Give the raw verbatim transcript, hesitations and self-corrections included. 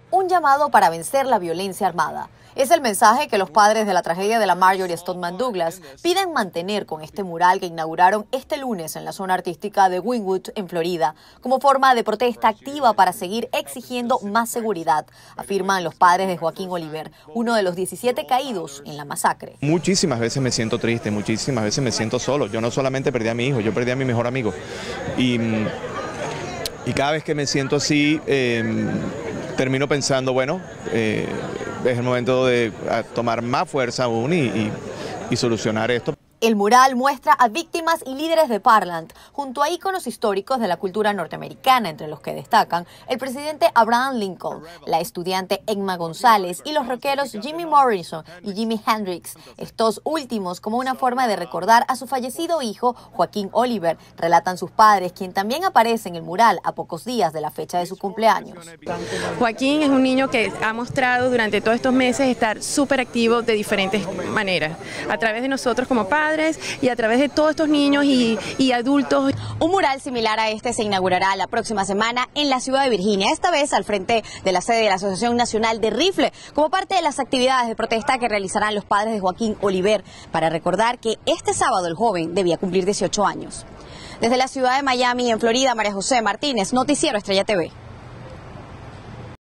un llamado para vencer la violencia armada. Es el mensaje que los padres de la tragedia de la Marjory Stoneman Douglas piden mantener con este mural que inauguraron este lunes en la zona artística de Wynwood, en Florida, como forma de protesta activa para seguir exigiendo más seguridad, afirman los padres de Joaquín Oliver, uno de los diecisiete caídos en la masacre. Muchísimas veces me siento triste, muchísimas veces me siento solo. Yo no solamente perdí a mi hijo, yo perdí a mi mejor amigo. Y, y cada vez que me siento así, eh, termino pensando, bueno, eh, es el momento de tomar más fuerza aún y, y, y solucionar esto. El mural muestra a víctimas y líderes de Parkland, junto a íconos históricos de la cultura norteamericana, entre los que destacan el presidente Abraham Lincoln, la estudiante Emma González y los rockeros Jimmy Morrison y Jimi Hendrix. Estos últimos como una forma de recordar a su fallecido hijo, Joaquín Oliver, relatan sus padres, quien también aparece en el mural a pocos días de la fecha de su cumpleaños. Joaquín es un niño que ha mostrado durante todos estos meses estar súper activo de diferentes maneras, a través de nosotros como padres, y a través de todos estos niños y, y adultos. Un mural similar a este se inaugurará la próxima semana en la ciudad de Virginia, esta vez al frente de la sede de la Asociación Nacional de Rifle, como parte de las actividades de protesta que realizarán los padres de Joaquín Oliver, para recordar que este sábado el joven debía cumplir dieciocho años. Desde la ciudad de Miami, en Florida, María José Martínez, Noticiero Estrella T V.